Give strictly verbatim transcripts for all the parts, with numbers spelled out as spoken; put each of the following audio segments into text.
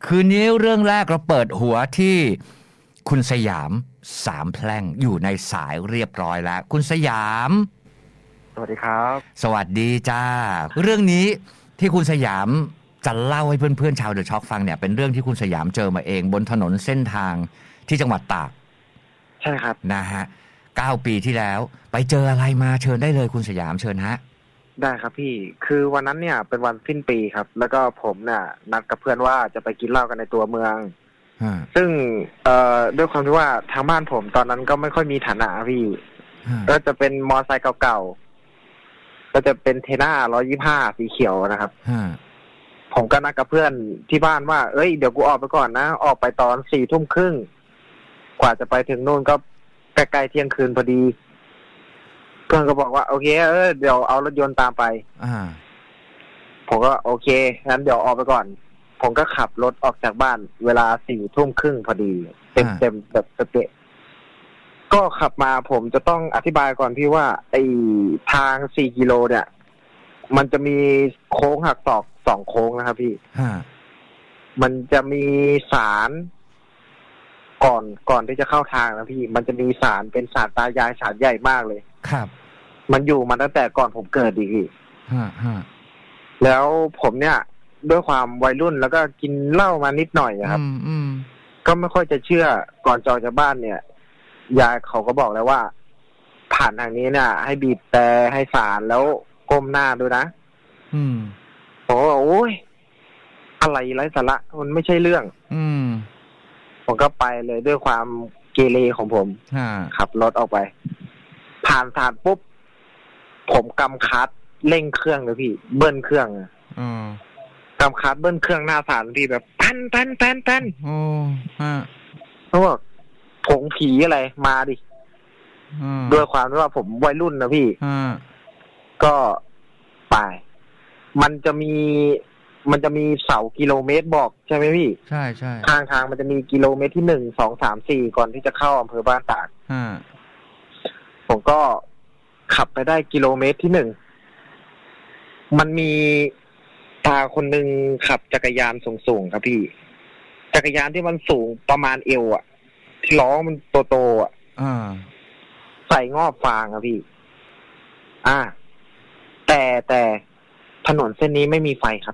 คืนนี้เรื่องแรกเราเปิดหัวที่คุณสยามสามแพร่งอยู่ในสายเรียบร้อยแล้วคุณสยามสวัสดีครับสวัสดีจ้าเรื่องนี้ที่คุณสยามจะเล่าให้เพื่อนๆชาวเดอะช็อคฟังเนี่ยเป็นเรื่องที่คุณสยามเจอมาเองบนถนนเส้นทางที่จังหวัดตากใช่ครับนะฮะเก้าปีที่แล้วไปเจออะไรมาเชิญได้เลยคุณสยามเชิญฮะได้ครับพี่คือวันนั้นเนี่ยเป็นวันสิ้นปีครับแล้วก็ผมเนี่ยนัดกับเพื่อนว่าจะไปกินเหล้ากันในตัวเมืองซึ่งเอ่อด้วยความที่ว่าทางบ้านผมตอนนั้นก็ไม่ค่อยมีฐานะพี่ก็จะเป็นมอไซค์เก่าๆก็จะเป็นเทน่าร้อยยี่สิบห้าสีเขียวนะครับผมก็นัดกับเพื่อนที่บ้านว่าเอ้ยเดี๋ยวกูออกไปก่อนนะออกไปตอนสี่ทุ่มครึ่งกว่าจะไปถึงนู่นก็ใกล้ๆเที่ยงคืนพอดีเพื่อนก็บอกว่าโอเคเออเดี๋ยวเอารถยนต์ตามไปผมก็โอเคงั้นเดี๋ยวออกไปก่อนผมก็ขับรถออกจากบ้านเวลาสี่ทุ่มครึ่งพอดีเต็มเต็มแบบสเปะก็ขับมาผมจะต้องอธิบายก่อนพี่ว่าไอ้ทางสี่กิโลเนี่ยมันจะมีโค้งหักศอกสองโค้งนะครับพี่มันจะมีศาลก่อนก่อนที่จะเข้าทางนะพี่มันจะมีศาลเป็นศาลตายายศาลใหญ่มากเลยครับมันอยู่มาตั้งแต่ก่อนผมเกิดอีกพี่แล้วผมเนี่ยด้วยความวัยรุ่นแล้วก็กินเหล้ามานิดหน่อยครับก็ไม่ค่อยจะเชื่อก่อนจอดจากบ้านเนี่ยยายเขาก็บอกแล้วว่าผ่านทางนี้เนี่ยให้บีบแต่ให้ศาลแล้วก้มหน้าด้วยนะอืมโอ้โอ้ยอะไรไร้สาระมันไม่ใช่เรื่องอืมผมก็ไปเลยด้วยความเกเรของผมขับรถออกไปผ่านศาลปุ๊บผมกำคัดเร่งเครื่องเลยพี่เบิ้ลเครื่องอ่ะกำคัดเบิ้ลเครื่องหน้าศาลพี่แบบแป้นแป้นแป้นแป้นโอ้ฮะเขาบอกผงผีอะไรมาดิด้วยความที่ว่าผมวัยรุ่นนะพี่ก็ไปมันจะมีมันจะมีเสากิโลเมตรบอกใช่ไหมพี่ใช่ใช่ทางทางมันจะมีกิโลเมตรที่หนึ่งสองสามสี่ก่อนที่จะเข้าอำเภอบ้านตากผมก็ขับไปได้กิโลเมตรที่หนึ่งมันมีตาคนหนึ่งขับจักรยานสูงๆครับพี่จักรยานที่มันสูงประมาณเอวอ่ะที่ล้อมันโตๆอ่ะใส่งอบฟางครับพี่อ่าแต่แต่ถนนเส้นนี้ไม่มีไฟครับ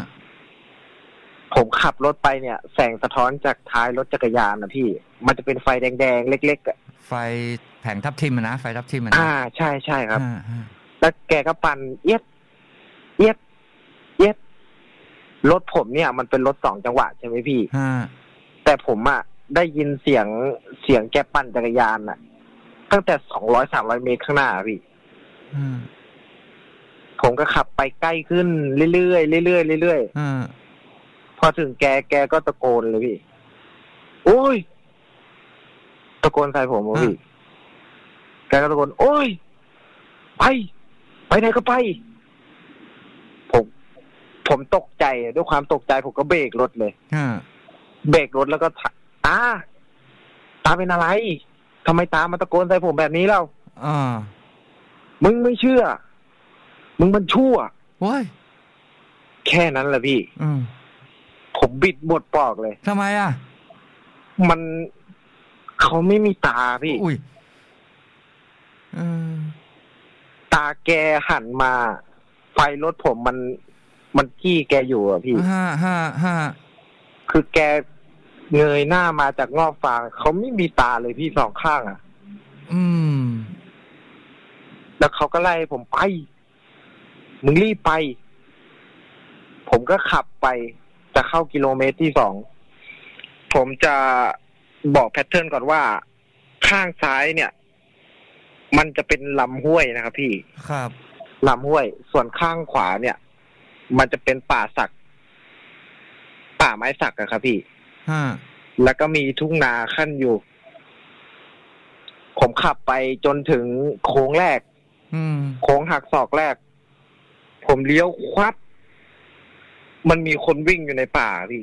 ผมขับรถไปเนี่ยแสงสะท้อนจากท้ายรถจักรยานนะพี่มันจะเป็นไฟแดงๆเล็กๆอ่ะไฟแผงทับทิมนะไฟทับทิมนะอ่าใช่ใช่ครับแล้วแกก็ปั่นเอียดเอียดเอียดรถผมเนี่ยมันเป็นรถสองจังหวะใช่ไหมพี่แต่ผมอ่ะได้ยินเสียงเสียงแกปั่นจักรยานอ่ะตั้งแต่สองร้อยสามร้อยเมตรข้างหน้าพี่ผมก็ขับไปใกล้ขึ้นเรื่อยๆเรื่อยๆเรื่อยๆพอถึงแกแกก็ตะโกนเลยพี่โอ้ยตะโกนใส่ผมพี่แกก็ตะโกนโอ้ยไปไปไหนก็ไปผมผมตกใจด้วยความตกใจผมก็เบรกรถเลยเบรกรถแล้วก็ตาตาเป็นอะไรทำไมตามาตะโกนใส่ผมแบบนี้เล่ามึงไม่เชื่อมึงมันชั่วว้ยแค่นั้นแหละพี่ผมบิดบทปอกเลยทำไมอ่ะมันเขาไม่มีตาพี่อุ้ยตาแกหันมาไฟรถผมมันมันจี้แกอยู่อ่ะพี่ฮ่าฮ่าฮ่าคือแกเงยหน้ามาจากงอบฟางเขาไม่มีตาเลยพี่สองข้างอ่ะอืมแล้วเขาก็ไล่ผมไปมึงรีบไปผมก็ขับไปจะเข้ากิโลเมตรที่สองผมจะบอกแพทเทิร์นก่อนว่าข้างซ้ายเนี่ยมันจะเป็นลำห้วยนะครับพี่ครับลำห้วยส่วนข้างขวาเนี่ยมันจะเป็นป่าสักป่าไม้สักอะครับพี่แล้วก็มีทุ่งนาขั้นอยู่ผมขับไปจนถึงโค้งแรกโค้งหักศอกแรกผมเลี้ยวควับมันมีคนวิ่งอยู่ในป่าพี่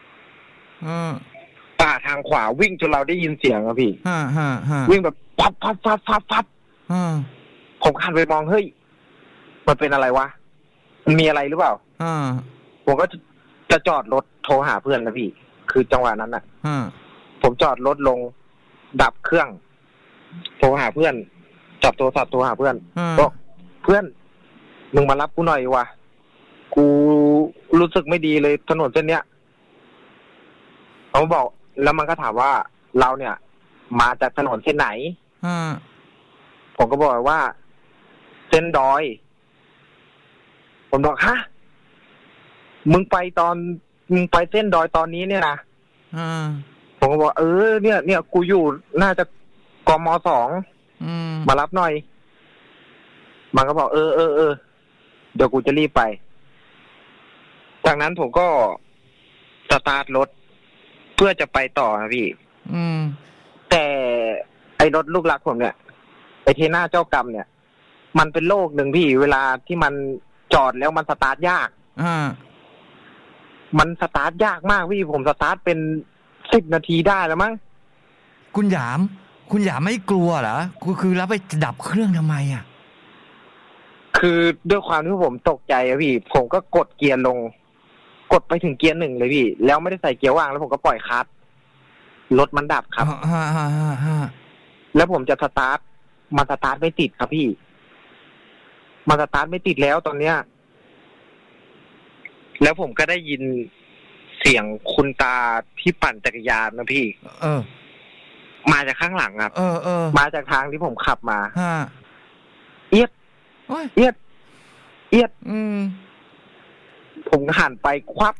ป่าทางขวาวิ่งจนเราได้ยินเสียงอะพี่วิ่งแบบพับพับพับพับพับผมหันไปมองเฮ้ยมันเป็นอะไรวะมันมีอะไรหรือเปล่าผมก็จะจอดรถโทรหาเพื่อนนะพี่คือจังหวะนั้นน่ะผมจอดรถลงดับเครื่องโทรหาเพื่อนจับโทรศัพท์โทรหาเพื่อนบอกเพื่อนมึงมารับกูหน่อยวะกูรู้สึกไม่ดีเลยถนนเส้นเนี้ยเขาบอกแล้วมันก็ถามว่าเราเนี่ยมาจากถนนเส้นไหนผมก็บอกว่าเส้นดอยผมบอกฮะมึงไปตอนมึงไปเส้นดอยตอนนี้เนี่ยนะผมก็บอกเออเนี่ยเนี่ยกูอยู่น่าจะกม.สองมารับหน่อยมันก็บอกเออเออเออเดี๋ยวกูจะรีบไปจากนั้นผมก็สตาร์ทรถเพื่อจะไปต่อนะพี่แต่ไอ้รถลูกรักผมเนี่ยไอ้เทน่าเจ้ากรรมเนี่ยมันเป็นโรคหนึ่งพี่เวลาที่มันจอดแล้วมันสตาร์ทยากมันสตาร์ทยากมากพี่ผมสตาร์ทเป็นสิบนาทีได้แล้วมั้งคุณหยามคุณหยามไม่กลัวเหรอคือคือแล้วไปดับเครื่องทำไมอ่ะคือด้วยความที่ผมตกใจอะพี่ผมก็กดเกียร์ลงกดไปถึงเกียร์หนึ่งเลยพี่แล้วไม่ได้ใส่เกียร์ว่างแล้วผมก็ปล่อยคลัตช์รถมันดับครับแล้วผมจะสตาร์ทมันสตาร์ทไม่ติดครับพี่มันสตาร์ทไม่ติดแล้วตอนเนี้ยแล้วผมก็ได้ยินเสียงคุณตาที่ปั่นจักรยานนะพี่เออมาจากข้างหลังครับเออเออมาจากทางที่ผมขับมาเอียดเอียดเอียดอืมผมหันไปควับ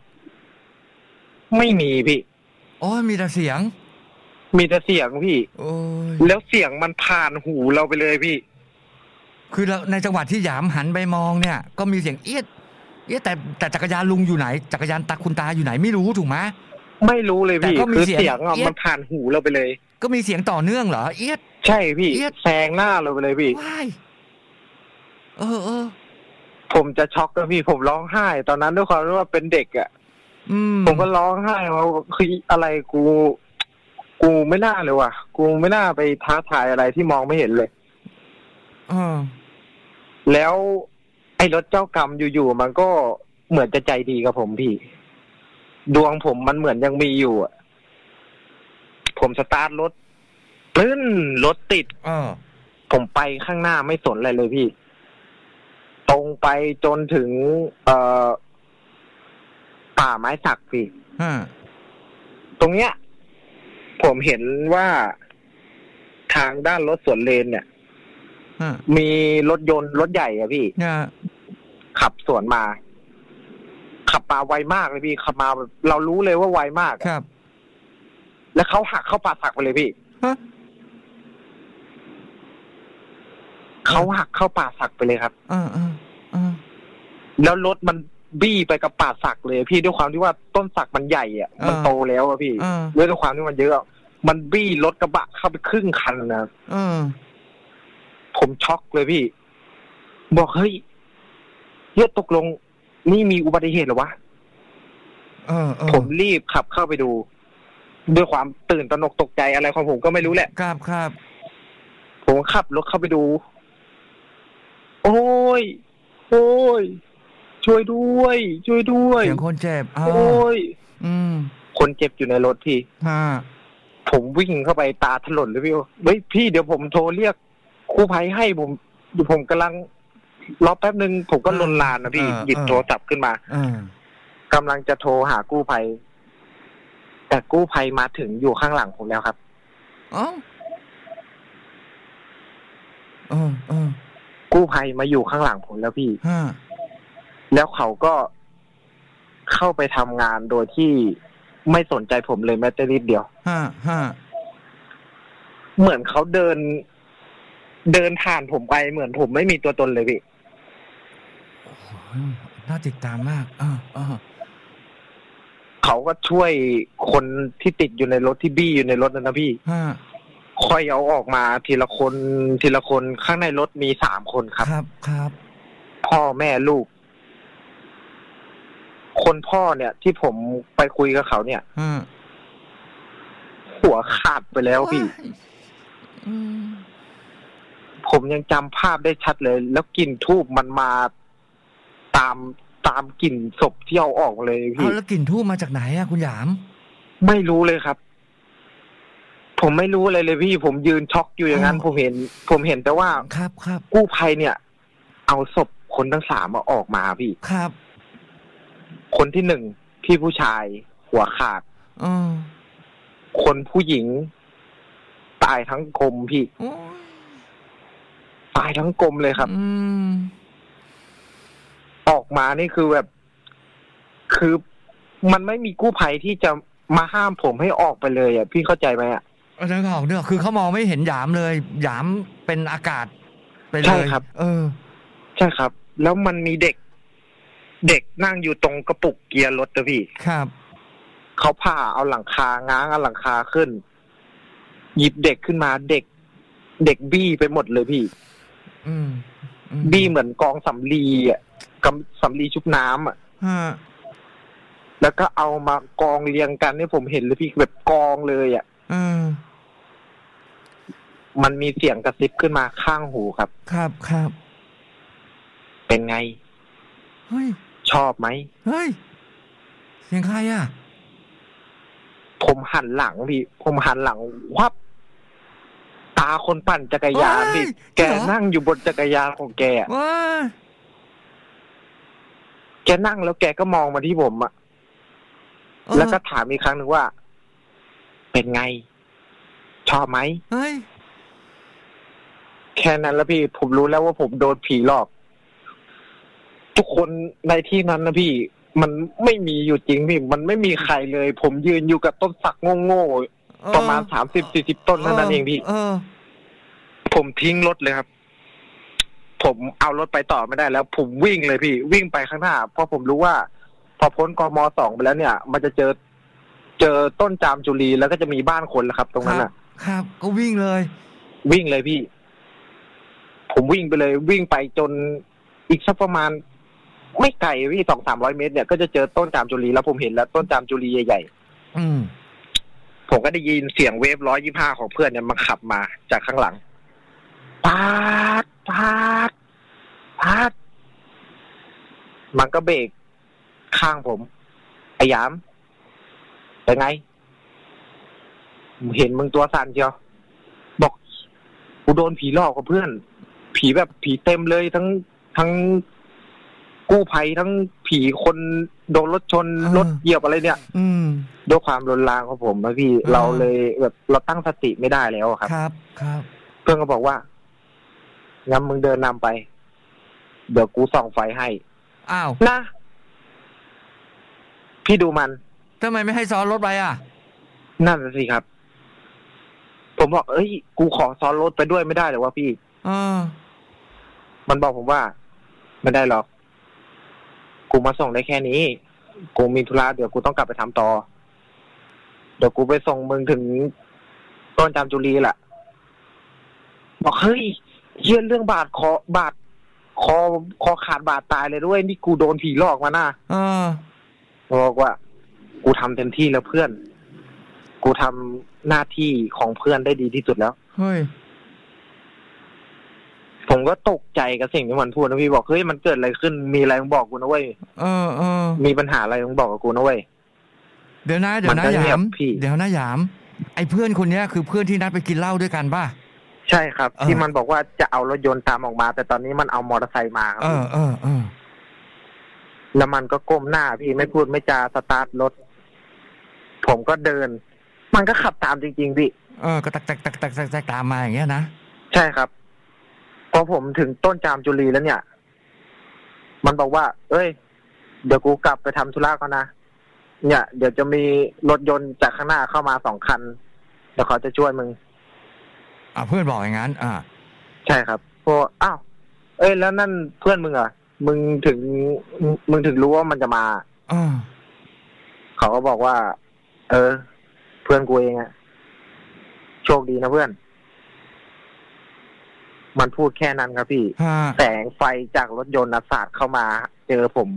ไม่มีพี่โอ้มีแต่เสียงมีแต่เสียงพี่โอ้ยแล้วเสียงมันผ่านหูเราไปเลยพี่คือเราในจังหวะที่หยามหันไปมองเนี่ยก็มีเสียงเอียดเอียดแต่แต่จักรยานลุงอยู่ไหนจักรยานตาคุณตาอยู่ไหนไม่รู้ถูกไหมไม่รู้เลยพี่คือเสียงมันผ่านหูเราไปเลยก็มีเสียงต่อเนื่องเหรอเอียดใช่พี่แซงหน้าเราไปเลยพี่เออเออผมจะช็อกแล้วพี่ผมร้องไห้ตอนนั้นด้วยความที่ว่าเป็นเด็กอ่ะผมก็ร้องไห้ว่าคืออะไรกูกูไม่น่าเลยว่ะกูไม่น่าไปท้าทายอะไรที่มองไม่เห็นเลยเออแล้วไอ้รถเจ้ากรรมอยู่ๆมันก็เหมือนจะใจดีกับผมพี่ดวงผมมันเหมือนยังมีอยู่อ่ะผมสตาร์ทรถปึ้นรถติดเออผมไปข้างหน้าไม่สนอะไรเลยพี่ตรงไปจนถึงเอ่อป่าไม้สักพี่ตรงเนี้ยผมเห็นว่าทางด้านรถสวนเลนเนี่ยมีรถยนต์รถใหญ่อะพี่ขับสวนมาขับมาไวมากเลยพี่ขับมาเรารู้เลยว่าไวมากครับแล้วเขาหักเข้าป่าสักไปเลยพี่เขาหักเข้าป่าสักไปเลยครับเออเออเออแล้วรถมันบี้ไปกับป่าสักเลยพี่ด้วยความที่ว่าต้นสักมันใหญ่อ่ะมันโตแล้วอะพี่ด้วยความที่มันเยอะมันบี้รถกระบะเข้าไปครึ่งคันนะผมช็อกเลยพี่บอกเฮ้ยเฮ้ยตกลงนี่มีอุบัติเหตุเหรอวะผมรีบขับเข้าไปดูด้วยความตื่นตระหนกตกใจอะไรของผมก็ไม่รู้แหละครับครับผมขับรถเข้าไปดูโอ้ยโอ้ยช่วยด้วยช่วยด้วยเสียงคนเจ็บโอ้ยอืมคนเจ็บอยู่ในรถพี่ฮะผมวิ่งเข้าไปตาถลนเลยพี่เฮ้ยพี่เดี๋ยวผมโทรเรียกกู้ภัยให้ผมอยู่ผมกำลังรอแป๊บนึงผมก็ลนลานนะพี่หยิบโทรศัพท์ขึ้นมากำลังจะโทรหากู้ภัยแต่กู้ภัยมาถึงอยู่ข้างหลังผมแล้วครับอ๋อเออเออกู้ภัยมาอยู่ข้างหลังผมแล้วพี่แล้วเขาก็เข้าไปทำงานโดยที่ไม่สนใจผมเลยแม้แต่นิดเดียวเหมือนเขาเดินเดินผ่านผมไปเหมือนผมไม่มีตัวตนเลยพี่น่าติดตามมากเออเออเขาก็ช่วยคนที่ติดอยู่ในรถที่บี้อยู่ในรถนั่นนะพี่ค่อยเอาออกมาทีละคนทีละคนข้างในรถมีสามคนครับครับครับพ่อแม่ลูกคนพ่อเนี่ยที่ผมไปคุยกับเขาเนี่ยหัวขาดไปแล้วพี่ผมยังจำภาพได้ชัดเลยแล้วกลิ่นทูบมันมาตามตามกลิ่นศพที่เอาออกเลยพี่แล้วกลิ่นทูบมาจากไหนอะคุณหยามไม่รู้เลยครับผมไม่รู้อะไรเลยพี่ผมยืนช็อกอยู่อย่างนั้นผมเห็นผมเห็นแต่ว่าครับครับกู้ภัยเนี่ยเอาศพคนทั้งสามมาออกมาพี่ครับคนที่หนึ่งพี่ผู้ชายหัวขาดอคนผู้หญิงตายทั้งกลมพี่ตายทั้งกลมเลยครับออกมานี่คือแบบคือมันไม่มีกู้ภัยที่จะมาห้ามผมให้ออกไปเลยอ่ะพี่เข้าใจไหมอ่ะอาจารย์เขาเนี่ยคือเขามองไม่เห็นหยามเลยหยามเป็นอากาศไปเลยใช่ครับเออใช่ครับแล้วมันมีเด็กเด็กนั่งอยู่ตรงกระปุกเกียร์รถนะพี่ครับเขาผ่าเอาหลังคาง้างเอาหลังคาขึ้นหยิบเด็กขึ้นมาเด็กเด็กบี้ไปหมดเลยพี่อืมบี้เหมือนกองสำลีอ่ะกำสำลีชุบน้ำอ่ะแล้วก็เอามากองเรียงกันให้ผมเห็นเลยพี่แบบกองเลยอ่ะมันมีเสียงกระซิบขึ้นมาข้างหูครับครับครับเป็นไงเฮ้ยชอบไหมเฮ้ยเสียงใครอ่ะผมหันหลังพี่ผมหันหลังวับตาคนปั่นจักรยานพี่แกนั่งอยู่บนจักรยานของแกแกนั่งแล้วแกก็มองมาที่ผมอ่ะแล้วก็ถามอีกครั้งหนึ่งว่าเป็นไงชอบไหมเฮ้ยแค่นั้นแล้วพี่ผมรู้แล้วว่าผมโดนผีหลอกทุกคนในที่นั้นนะพี่มันไม่มีอยู่จริงพี่มันไม่มีใครเลยผมยืนอยู่กับต้นสักโง่ๆประมาณสามสิบสี่สิบต้นเท่านั้นเองพี่ผมทิ้งรถเลยครับผมเอารถไปต่อไม่ได้แล้วผมวิ่งเลยพี่วิ่งไปข้างหน้าเพราะผมรู้ว่าพอพ้นกม.สองไปแล้วเนี่ยมันจะเจอเจอต้นจามจุลีแล้วก็จะมีบ้านคนแล้วครับตรงนั้นน่ะครับก็วิ่งเลยวิ่งเลยพี่ผมวิ่งไปเลยวิ่งไปจนอีกสักประมาณไม่ไกลพี่สองสามร้อยเมตรเนี่ยก็จะเจอต้นจามจุลีแล้วผมเห็นแล้วต้นจามจุลีใหญ่ๆอืมผมก็ได้ยินเสียงเวฟร้อยยี่ห้าของเพื่อนเนี่ยมันขับมาจากข้างหลังปาดปาดปาดมันก็เบรกข้างผมไอ้ยามเป็นไงเห็นมึงตัวสั่นเชียวบอกกูโดนผีหลอกกับเพื่อนผีแบบผีเต็มเลยทั้งทั้งกู้ภัยทั้งผีคนโดนรถชนรถเหยียบอะไรเนี่ยด้วยความรุนแรงของผมนะพี่เราเลยแบบเราตั้งสติไม่ได้แล้วครับครับครับเพื่อนก็บอกว่างั้นมึงเดินนำไปเดี๋ยวกูส่องไฟให้อ้าวนะพี่ดูมันทำไมไม่ให้ซ้อนรถไปอ่ะนั่นสิครับผมบอกเอ้ยกูขอซ้อนรถไปด้วยไม่ได้หรือวะพี่เออมันบอกผมว่าไม่ได้หรอกกูมาส่งได้แค่นี้กูมีธุระเดี๋ยวกูต้องกลับไปทำต่อเดี๋ยวกูไปส่งมึงถึงต้นจามจุลีแหละบอกเฮ้ยเยี่ยนเรื่องบาดคอบาดคอคอขาดบาดตายเลยด้วยนี่กูโดนผีหลอกมาน่ะเออบอกว่ากูทำเต็มที่แล้วเพื่อนกูทำหน้าที่ของเพื่อนได้ดีที่สุดแล้วเฮ้ยผมก็ตกใจกับสิ่งที่มันพูดนะพี่บอกเฮ้ยมันเกิดอะไรขึ้นมีอะไรมึงบอกกูนะเว้ยเออเออมีปัญหาอะไรมึงบอกกับกูนะเว้ยเดี๋ยวนะเดี๋ยวนะหยามเดี๋ยวนะหยามไอ้เพื่อนคนนี้คือเพื่อนที่นัดไปกินเหล้าด้วยกันป่ะใช่ครับที่มันบอกว่าจะเอารถยนต์ตามออกมาแต่ตอนนี้มันเอามอเตอร์ไซค์มาครับเออเออเออแล้วมันก็ก้มหน้าพี่ไม่พูดไม่จาสตาร์ทรถผมก็เดินมันก็ขับตามจริงๆพี่เออก็ตักตักตักตักตักตามมาอย่างเงี้ยนะใช่ครับพอผมถึงต้นจามจุลีแล้วเนี่ยมันบอกว่าเอ้ยเดี๋ยวกูกลับไปทำธุระก่อนนะเนี่ยเดี๋ยวจะมีรถยนต์จากข้างหน้าเข้ามาสองคันเดี๋ยวเขาจะช่วยมึงอ่าเพื่อนบอกอย่างนั้นอ่าใช่ครับพออ้าวเอ้ยแล้วนั่นเพื่อนมึงอ่ะมึงถึงมึงถึงรู้ว่ามันจะมาอ่าเขาก็บอกว่าเออเพื่อนกูเองอะโชคดีนะเพื่อนมันพูดแค่นั้นครับพี่แสงไฟจากรถยนต์สาดเข้ามาเจอผม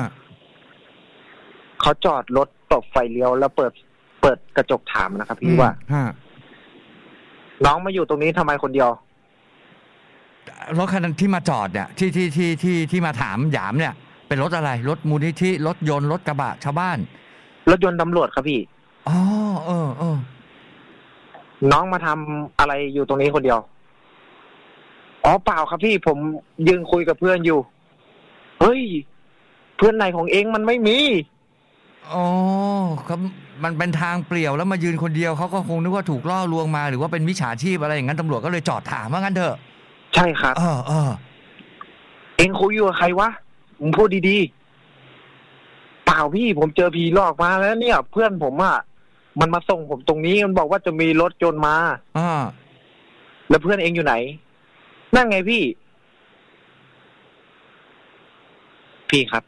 เขาจอดรถตบไฟเลี้ยวแล้วเปิดเปิดกระจกถามนะครับพี่ว่าน้องมาอยู่ตรงนี้ทำไมคนเดียวรถคันที่มาจอดเนี่ยที่ที่ที่ที่ที่มาถามหยามเนี่ยเป็นรถอะไรรถมูลนิธิรถยนต์รถกระบะชาวบ้านรถยนต์ตำรวจครับพี่อ๋อเออเออน้องมาทำอะไรอยู่ตรงนี้คนเดียวอ๋อเปล่าครับพี่ผมยืนคุยกับเพื่อนอยู่เฮ้ยเพื่อนไหนของเองมันไม่มีอ๋อครับมันเป็นทางเปลี่ยวแล้วมายืนคนเดียวเขาก็คงนึกว่าถูกล่อลวงมาหรือว่าเป็นมิจฉาชีพอะไรอย่างนั้นตำรวจก็เลยจอดถามว่างั้นเถอะใช่ครับเออเออเองคุยอยู่กับใครวะมึงพูดดีๆเปล่าพี่ผมเจอผีหลอกมาแล้วเนี่ยเพื่อนผมอ่ะมันมาส่งผมตรงนี้มันบอกว่าจะมีรถยนต์มาอ่าแล้วเพื่อนเองอยู่ไหนนั่นไงพี่พี่ครับ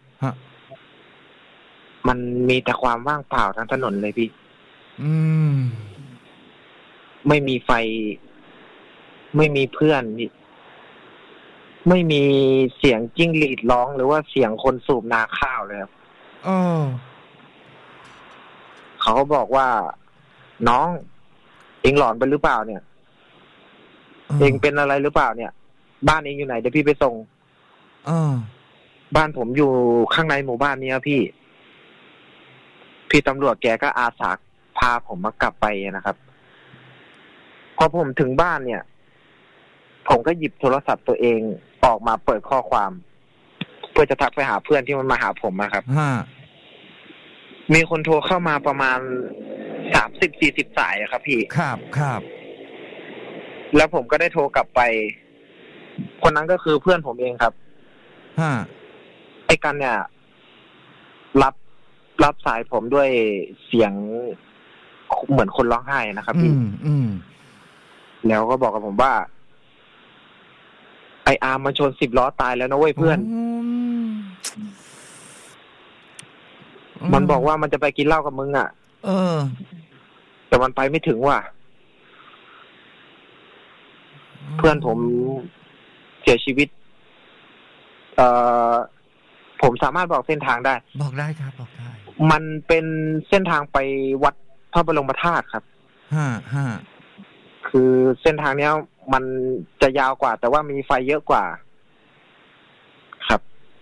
มันมีแต่ความว่างเปล่าทั้งถนนเลยพี่อืมไม่มีไฟไม่มีเพื่อนพี่ไม่มีเสียงจิ้งหรีดร้องหรือว่าเสียงคนสูบนาข้าวเลยครับเออเขาก็บอกว่าน้องเองหลอนไปหรือเปล่าเนี่ยเองเป็นอะไรหรือเปล่าเนี่ยบ้านเองอยู่ไหนเดี๋ยวพี่ไปส่งเออบ้านผมอยู่ข้างในหมู่บ้านนี้ครับพี่พี่ตำรวจแกก็อาสาพาผมมากลับไปนะครับพอผมถึงบ้านเนี่ยผมก็หยิบโทรศัพท์ตัวเองออกมาเปิดข้อความเพื่อจะทักไปหาเพื่อนที่มันมาหาผมนะครับมีคนโทรเข้ามาประมาณสามสิบสี่สิบสายครับพี่ครับครับแล้วผมก็ได้โทรกลับไปคนนั้นก็คือเพื่อนผมเองครับฮะไอ้กันเนี่ยรับรับสายผมด้วยเสียงเหมือนคนร้องไห้นะครับพี่อืมแล้วก็บอกกับผมว่าไออาร์มมันชนสิบล้อตายแล้วนะเว้ยเพื่อนมันบอกว่ามันจะไปกินเหล้ากับมึงอ่ะเออแต่มันไปไม่ถึงว่ะเพื่อนผมเสียชีวิตเอ่อผมสามารถบอกเส้นทางได้บอกได้ครับบอกได้มันเป็นเส้นทางไปวัดพระบรมธาตุครับฮะฮะคือเส้นทางเนี้ยมันจะยาวกว่าแต่ว่ามีไฟเยอะกว่าครับ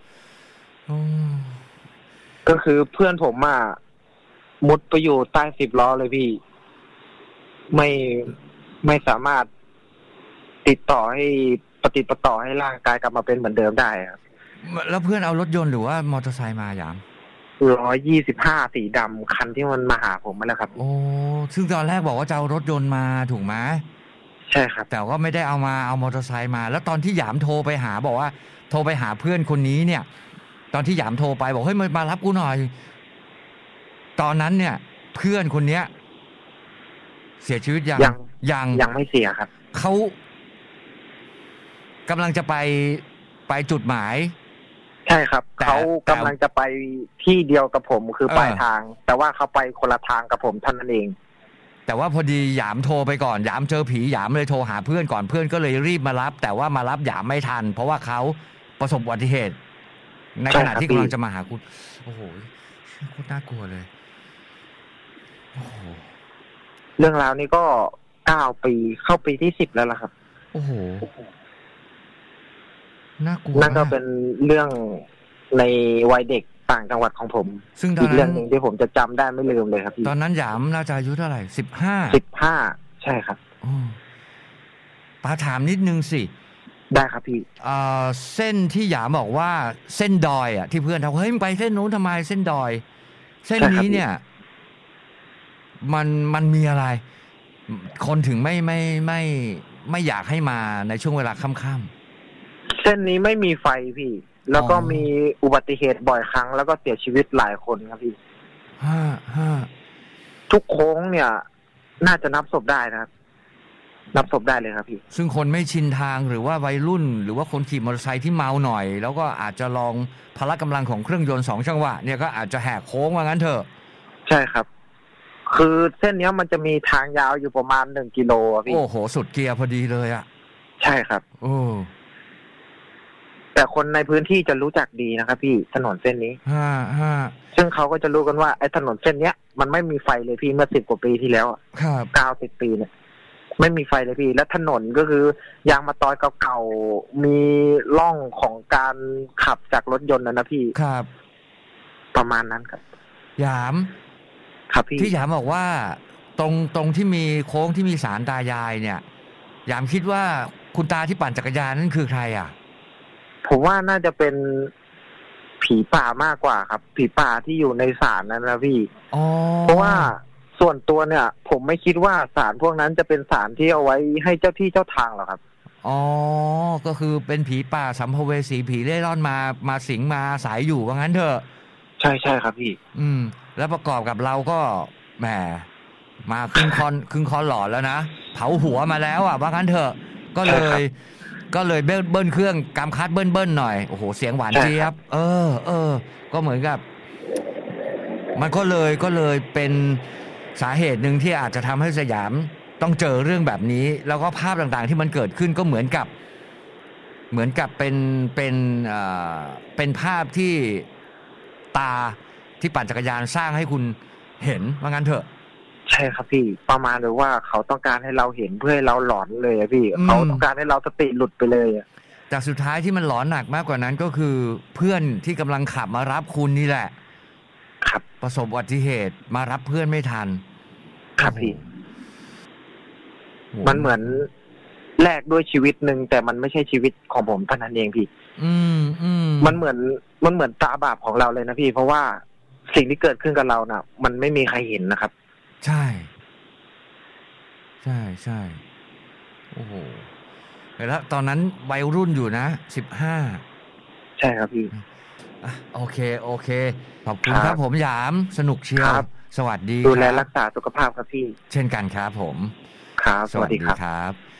ก็คือเพื่อนผมอ่ะมุดไปอยู่ใต้สิบล้อเลยพี่ไม่ไม่สามารถติดต่อให้ปฏิปต่อให้ร่างกายกลับมาเป็นเหมือนเดิมได้ครับแล้วเพื่อนเอารถยนต์หรือว่ามอเตอร์ไซค์มาอย่างร้อยยี่สิบห้าสีดำคันที่มันมาหาผมมาแล้วครับโอ้ซึ่งตอนแรกบอกว่าจะเอารถยนต์มาถูกไหมใช่ครับแต่ว่าไม่ได้เอามาเอามอเตอร์ไซค์มาแล้วตอนที่หยามโทรไปหาบอกว่าโทรไปหาเพื่อนคนนี้เนี่ยตอนที่หยามโทรไปบอกเฮ้ยมารับกูหน่อยตอนนั้นเนี่ยเพื่อนคนเนี้ยเสียชีวิตยังยังยังยังไม่เสียครับเขากำลังจะไปไปจุดหมายใช่ครับเขากำลังจะไปที่เดียวกับผมคือปลายทางแต่ว่าเขาไปคนละทางกับผมเท่านั้นเองแต่ว่าพอดีหยามโทรไปก่อนหยามเจอผีหยามเลยโทรหาเพื่อนก่อนเพื่อนก็เลยรีบมารับแต่ว่ามารับหยามไม่ทันเพราะว่าเขาประสบอุบัติเหตุในขณะที่กำลังจะมาหาคุณโอ้โหโคตรน่ากลัวเลยโอ้โหเรื่องราวนี้ก็เก้าปีเข้าปีที่สิบแล้วล่ะครับโอ้โหน่ากลัวนั่นก็เป็นเรื่องในวัยเด็กต่างจังหวัดของผมซึ่งอีกเรื่องหนึ่งที่ผมจะจำได้ไม่ลืมเลยครับตอนนั้นหยามน่าจะอายุเท่าไหร่สิบห้าสิบห้าใช่ครับป้าถามนิดนึงสิได้ครับพี่เอ่อเส้นที่หยามบอกว่าเส้นดอยอ่ะที่เพื่อนถามเฮ้ยมึงไปเส้นนู้นทำไมเส้นดอยเส้นนี้เนี่ยมันมันมีอะไรคนถึงไม่ไม่ไม่ไม่อยากให้มาในช่วงเวลาค่ำๆเส้นนี้ไม่มีไฟพี่แล้วก็มีอุบัติเหตุบ่อยครั้งแล้วก็เสียชีวิตหลายคนครับพี่ห้าห้าทุกโค้งเนี่ยน่าจะนับศพได้นะครับนับศพได้เลยครับพี่ซึ่งคนไม่ชินทางหรือว่าวัยรุ่นหรือว่าคนขี่มอเตอร์ไซค์ที่เมาหน่อยแล้วก็อาจจะลองพละกำลังของเครื่องยนต์สองจังหวะเนี่ยก็อาจจะแหกโค้งว่างั้นเถอะใช่ครับคือเส้นนี้มันจะมีทางยาวอยู่ประมาณหนึ่งกิโลอ่ะพี่โอ้โหสุดเกียร์พอดีเลยอ่ะใช่ครับโอ้แต่คนในพื้นที่จะรู้จักดีนะครับพี่ถนนเส้นนี้ฮ่าฮ่าซึ่งเขาก็จะรู้กันว่าไอ้ถนนเส้นเนี้ยมันไม่มีไฟเลยพี่เมื่อสิบกว่าปีที่แล้วครับเก้าสิบปีเนี่ยไม่มีไฟเลยพี่และถนนก็คือยางมะตอยเก่าๆมีร่องของการขับจากรถยนต์นะนะพี่ครับประมาณนั้นครับหยามครับพี่ที่หยามบอกว่าตรงตรงที่มีโค้งที่มีศาลตายายเนี่ยหยามคิดว่าคุณตาที่ปั่นจักรยานนั่นคือใครอ่ะผมว่าน่าจะเป็นผีป่ามากกว่าครับผีป่าที่อยู่ในศาลนั้นนะพี่เพราะว่าส่วนตัวเนี่ยผมไม่คิดว่าศาลพวกนั้นจะเป็นศาลที่เอาไว้ให้เจ้าที่เจ้าทางหรอกครับอ๋อก็คือเป็นผีป่าสัมภเวสีผีเร่ร่อนมามาสิงมาสายอยู่ว่างั้นเถอะใช่ใช่ครับพี่อืมแล้วประกอบกับเราก็แหมมาครึ่งคอนครึ่งคอนหลอนแล้วนะเผาหัวมาแล้วอ่ะว่างั้นเถอะก็เลยก็เลยเบิ้ลเครื่องกำคัดเบิ้ลเบิ้ลหน่อยโอ้โหเสียงหวานเจี๊ยบเออเออก็เหมือนกับมันก็เลยก็เลยเป็นสาเหตุหนึ่งที่อาจจะทำให้สยามต้องเจอเรื่องแบบนี้แล้วก็ภาพต่างๆที่มันเกิดขึ้นก็เหมือนกับเหมือนกับเป็นเป็นเอ่อเป็นภาพที่ตาที่ปั่นจักรยานสร้างให้คุณเห็นว่างั้นเถอะใช่ครับพี่ประมาณเลยว่าเขาต้องการให้เราเห็นเพื่อให้เราหลอนเลยอะพี่เขาต้องการให้เราสติหลุดไปเลยอะแต่สุดท้ายที่มันหลอนหนักมากกว่านั้นก็คือเพื่อนที่กำลังขับมารับคุณนี่แหละครับประสบอุบัติเหตุมารับเพื่อนไม่ทันครับพี่มันเหมือนแลกด้วยชีวิตหนึ่งแต่มันไม่ใช่ชีวิตของผมเท่านั้นเองพี่อืมอืมมันเหมือนมันเหมือนตาบาปของเราเลยนะพี่เพราะว่าสิ่งที่เกิดขึ้นกับเราน่ะมันไม่มีใครเห็นนะครับใช่ใช่ใช่โอ้โหแล้วตอนนั้นวัยรุ่นอยู่นะสิบห้าใช่ครับพี่โอเคโอเคขอบคุณครับผมหยามสนุกเชียวสวัสดีดูแลรักษาสุขภาพครับพี่เช่นกันครับผมครับสวัสดีครับ